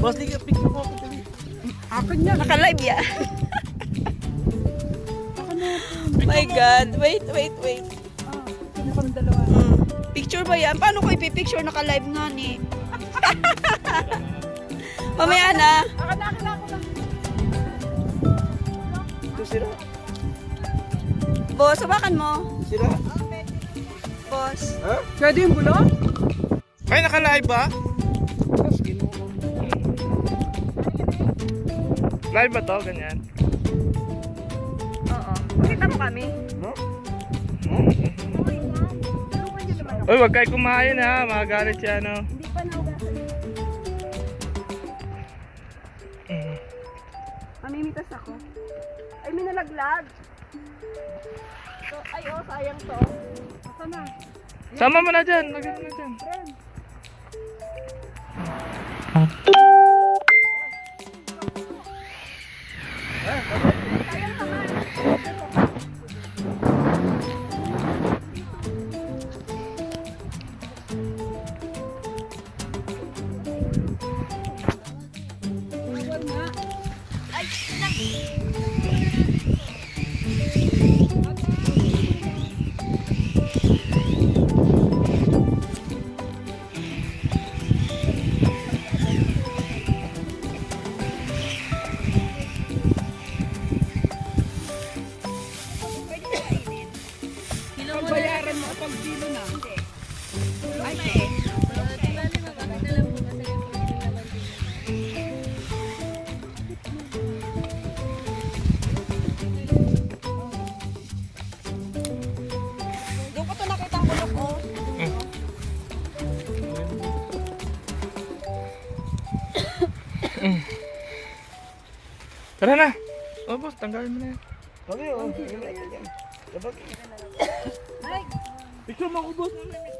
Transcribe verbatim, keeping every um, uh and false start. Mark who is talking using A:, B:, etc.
A: Boss, di ka picture mo ako dali.
B: Akin niya.
C: Naka-live ya. My God. Wait, wait, wait.
B: Ah, sino kami dalawa?
C: Hmm. Picture ba yan? Paano ko ipipicture? Naka-live nga ni. Mamaya na.
B: Akin na, akin na, ako lang.
A: Ito sila.
C: Boss, hawakan mo.
A: Sila.
C: Boss.
A: Ha?
B: Pwede yung bulong?
A: Ay, naka-live ba? Live ba to? Ganyan?
C: Oo. Pakita mo kami.
A: No? Uy, wag kayo kumain ha. Magagalit siya, no?
B: Hindi pa naugasan.
A: Mm.
C: Mamimitas ako. Ay, may nalaglag. So, ay, oh, sayang to.
B: Asa na?
A: Sama mo na dyan. Lagyan mo na dyan.
B: Friend. Bayaran mo pag kilo na. Ay, eh.
C: Doon ko to nakita ang bulok, oh.
A: Tara na. Oh, boss, tanggalin mo na yan. Okay, oh. Picture mo ako, boss.